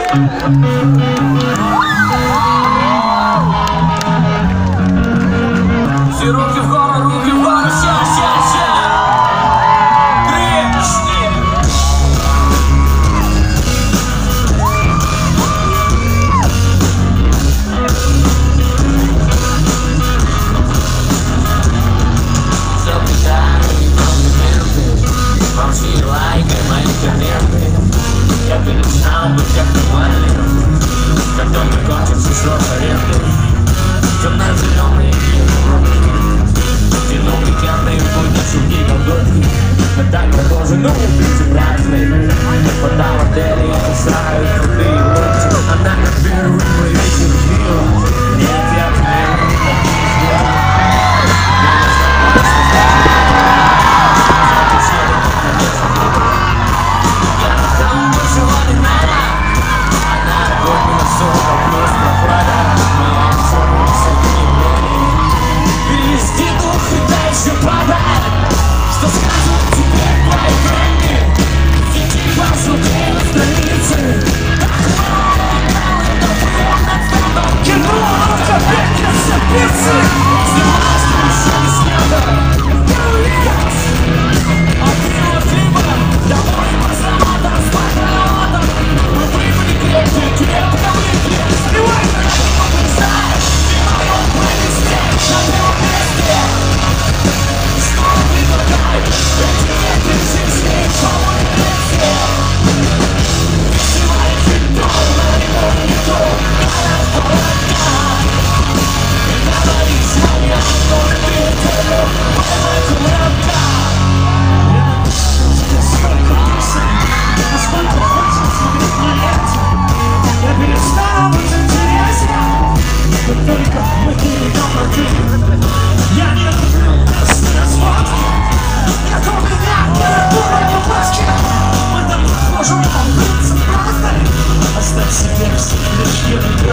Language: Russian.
Все руки в гору, ща. 3, 4. Заблуждаю моменты, молчи, лайкай мои комменты. Я перестал быть актуальным, когда мне кажется, что аренды. Темно-зеленые динамикенные будни, шутки, колготки. Но так продолжено быть разные. Не хватало дели, я кусаю крутые локти. Она как первый мой вечер пила. Нет, я примерно так не сделал. Я не знаю, больше вот и надо. Она вот меня ссора, плюс прохлада. Моя форма соединений. Перевести дух и дальше падать. Что скажут теперь твои крылья? Иди посмотри на страницы. Кино, опять не забиться. Снимаешь, что еще не снято. Первый раз. Открыла клипа. Домой позавода, смотрела. Мы прибыли крепкие, тебе привыкли. Сбивай на это побеждаешь. И в моем плейлисте на первом месте. Что предлагай? Эти ветры жизни, по-моему, лекции. Веселая хитов, но не то. Она холодна. И говоришь, моя, но ты это моя кумранка. Сколько песен, сколько хочешь смотреть на это. Я перестала быть интересен. Но только мы идем на ты. Я не люблю местные сводки. Нет у меня уровня маски. Мы там можем побриться просто. Оставь себе все лишь